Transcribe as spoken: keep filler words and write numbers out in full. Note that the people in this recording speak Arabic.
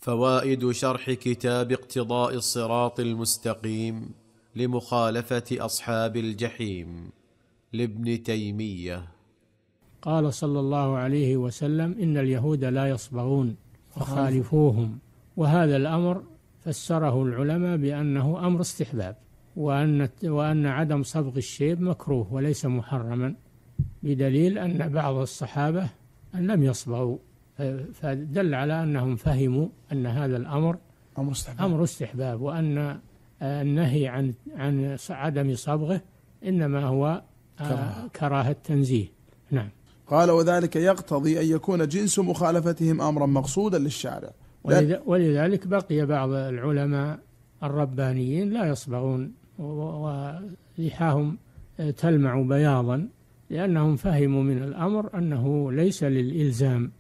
فوائد شرح كتاب اقتضاء الصراط المستقيم لمخالفة أصحاب الجحيم لابن تيمية. قال صلى الله عليه وسلم: إن اليهود لا يصبغون فخالفوهم. وهذا الأمر فسره العلماء بأنه أمر استحباب، وأن وأن عدم صبغ الشيب مكروه وليس محرما، بدليل أن بعض الصحابة أن لم يصبغوا، فدل على أنهم فهموا أن هذا الأمر أمر استحباب, أمر استحباب وأن النهي عن عن عدم صبغه إنما هو كراهة, كراهة تنزيه. نعم. قال: وذلك يقتضي أن يكون جنس مخالفتهم أمرا مقصودا للشارع. ولذلك بقي بعض العلماء الربانيين لا يصبغون ولحاهم تلمع بياضا، لأنهم فهموا من الأمر أنه ليس للإلزام